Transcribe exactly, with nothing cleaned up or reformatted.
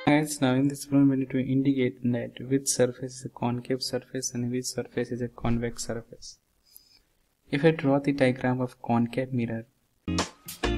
Guys, now in this problem we need to indicate that which surface is a concave surface and which surface is a convex surface. If I draw the diagram of concave mirror,